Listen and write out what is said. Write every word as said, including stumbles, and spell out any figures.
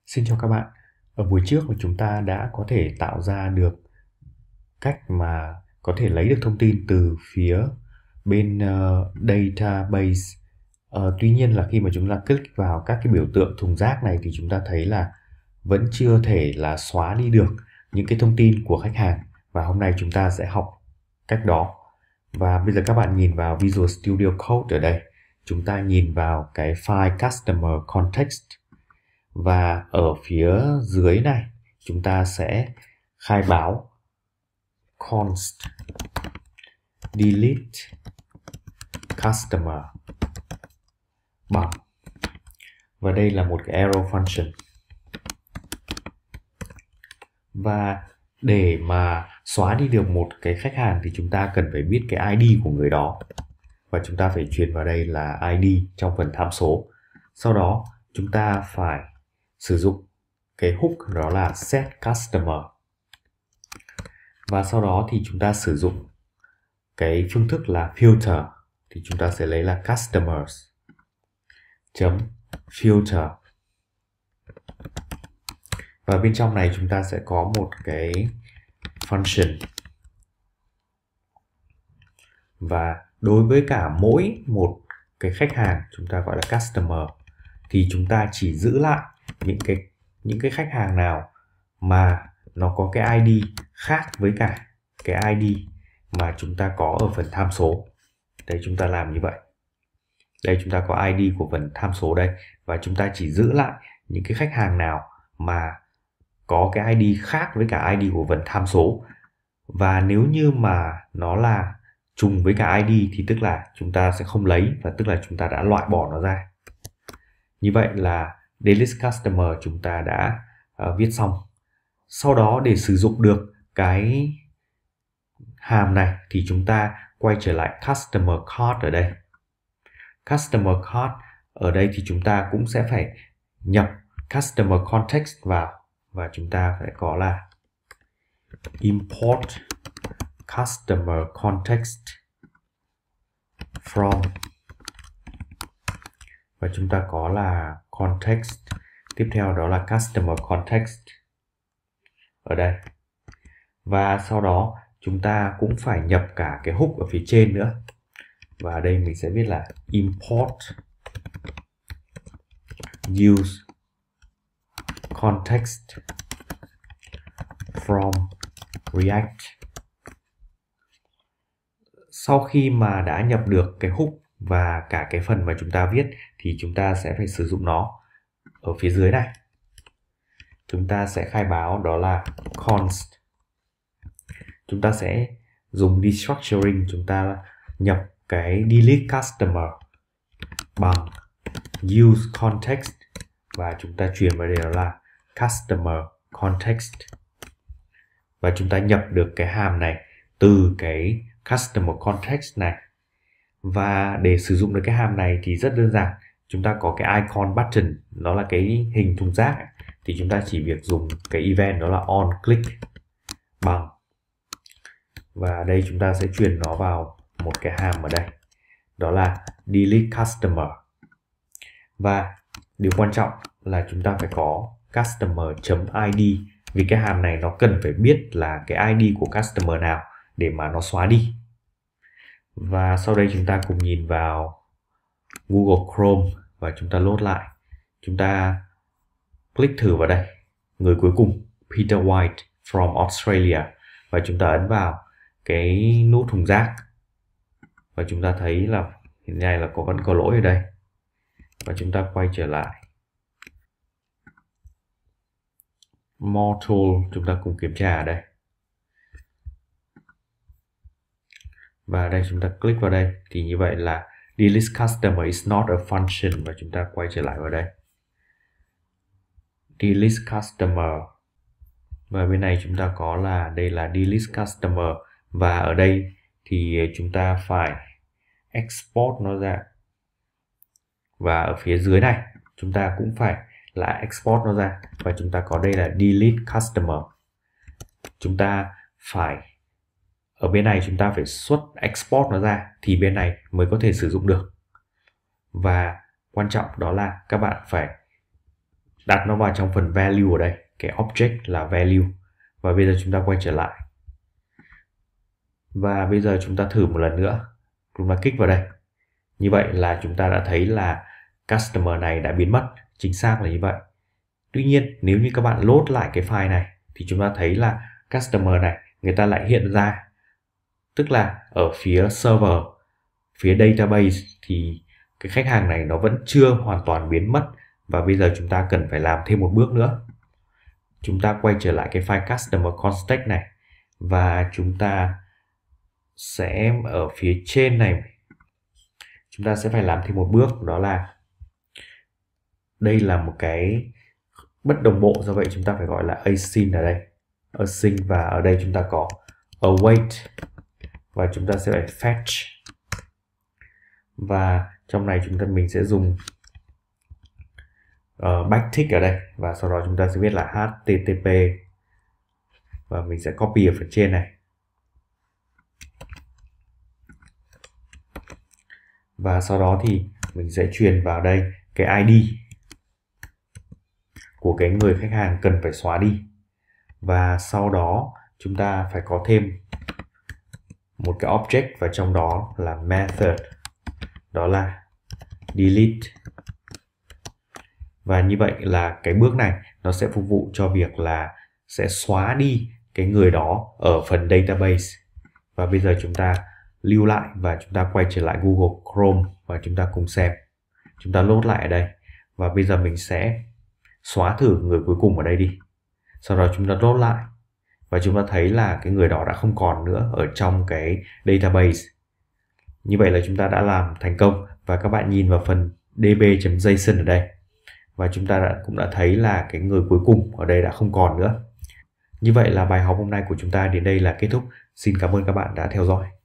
Xin chào các bạn. Ở buổi trước mà chúng ta đã có thể tạo ra được cách mà có thể lấy được thông tin từ phía bên uh, database. Uh, tuy nhiên là khi mà chúng ta click vào các cái biểu tượng thùng rác này thì chúng ta thấy là vẫn chưa thể là xóa đi được những cái thông tin của khách hàng. Và hôm nay chúng ta sẽ học cách đó. Và bây giờ các bạn nhìn vào Visual Studio Code ở đây. Chúng ta nhìn vào cái file Customer Context. Và ở phía dưới này chúng ta sẽ khai báo const delete customer bằng, và đây là một cái arrow function. Và để mà xóa đi được một cái khách hàng thì chúng ta cần phải biết cái i đê của người đó, và chúng ta phải truyền vào đây là i đê trong phần tham số. Sau đó chúng ta phải sử dụng cái hook đó là set customer, và sau đó thì chúng ta sử dụng cái phương thức là filter, thì chúng ta sẽ lấy là customers chấm filter, và bên trong này chúng ta sẽ có một cái function, và đối với cả mỗi một cái khách hàng chúng ta gọi là customer thì chúng ta chỉ giữ lại những cái những cái khách hàng nào mà nó có cái i đê khác với cả cái i đê mà chúng ta có ở phần tham số. Đây, chúng ta làm như vậy. Đây, chúng ta có i đê của phần tham số đây, và chúng ta chỉ giữ lại những cái khách hàng nào mà có cái i đê khác với cả i đê của phần tham số. Và nếu như mà nó là trùng với cả i đê thì tức là chúng ta sẽ không lấy, và tức là chúng ta đã loại bỏ nó ra. Như vậy là delete customer chúng ta đã uh, viết xong. Sau đó để sử dụng được cái hàm này thì chúng ta quay trở lại customer card ở đây. Customer card ở đây thì chúng ta cũng sẽ phải nhập customer context vào, và chúng ta phải có là import customer context from, và chúng ta có là context, tiếp theo đó là customer context ở đây. Và sau đó chúng ta cũng phải nhập cả cái hook ở phía trên nữa, và ở đây mình sẽ viết là import use context from React. Sau khi mà đã nhập được cái hook và cả cái phần mà chúng ta viết thì chúng ta sẽ phải sử dụng nó ở phía dưới này. Chúng ta sẽ khai báo đó là const. Chúng ta sẽ dùng destructuring, chúng ta nhập cái delete customer bằng use context, và chúng ta truyền vào đây đó là customer context, và chúng ta nhập được cái hàm này từ cái customer context này. Và để sử dụng được cái hàm này thì rất đơn giản. Chúng ta có cái icon button, nó là cái hình thùng rác, thì chúng ta chỉ việc dùng cái event đó là on click bằng, và đây chúng ta sẽ truyền nó vào một cái hàm ở đây, đó là delete customer. Và điều quan trọng là chúng ta phải có customer.id, vì cái hàm này nó cần phải biết là cái i đê của customer nào để mà nó xóa đi. Và sau đây chúng ta cùng nhìn vào Google Chrome và chúng ta load lại. Chúng ta click thử vào đây, người cuối cùng Peter White from Australia, và chúng ta ấn vào cái nút thùng rác, và chúng ta thấy là hiện nay là có vẫn có lỗi ở đây, và chúng ta quay trở lại More Tool, chúng ta cùng kiểm tra ở đây, và đây chúng ta click vào đây thì như vậy là delete customer is not a function, và chúng ta quay trở lại vào đây delete customer, và bên này chúng ta có là đây là delete customer, và ở đây thì chúng ta phải export nó ra, và ở phía dưới này chúng ta cũng phải là export nó ra, và chúng ta có đây là delete customer. Chúng ta phải ở bên này chúng ta phải xuất export nó ra thì bên này mới có thể sử dụng được. Và quan trọng đó là các bạn phải đặt nó vào trong phần value ở đây, cái object là value. Và bây giờ chúng ta quay trở lại. Và bây giờ chúng ta thử một lần nữa. Chúng ta kích vào đây. Như vậy là chúng ta đã thấy là customer này đã biến mất. Chính xác là như vậy. Tuy nhiên nếu như các bạn load lại cái file này thì chúng ta thấy là customer này người ta lại hiện ra. Tức là ở phía server, phía database thì cái khách hàng này nó vẫn chưa hoàn toàn biến mất. Và bây giờ chúng ta cần phải làm thêm một bước nữa. Chúng ta quay trở lại cái file customer context này. Và chúng ta sẽ ở phía trên này, chúng ta sẽ phải làm thêm một bước, đó là đây là một cái bất đồng bộ, do vậy chúng ta phải gọi là async ở đây, async, và ở đây chúng ta có await và chúng ta sẽ phải fetch, và trong này chúng ta mình sẽ dùng uh, backtick ở đây, và sau đó chúng ta sẽ viết là http và mình sẽ copy ở phần trên này. Và sau đó thì mình sẽ truyền vào đây cái i đê của cái người khách hàng cần phải xóa đi. Và sau đó chúng ta phải có thêm một cái object và trong đó là method, đó là delete. Và như vậy là cái bước này nó sẽ phục vụ cho việc là sẽ xóa đi cái người đó ở phần database. Và bây giờ chúng ta lưu lại và chúng ta quay trở lại Google Chrome và chúng ta cùng xem. Chúng ta load lại ở đây và bây giờ mình sẽ xóa thử người cuối cùng ở đây đi. Sau đó chúng ta load lại và chúng ta thấy là cái người đó đã không còn nữa ở trong cái database. Như vậy là chúng ta đã làm thành công, và các bạn nhìn vào phần db.json ở đây và chúng ta đã, cũng đã thấy là cái người cuối cùng ở đây đã không còn nữa. Như vậy là bài học hôm nay của chúng ta đến đây là kết thúc. Xin cảm ơn các bạn đã theo dõi.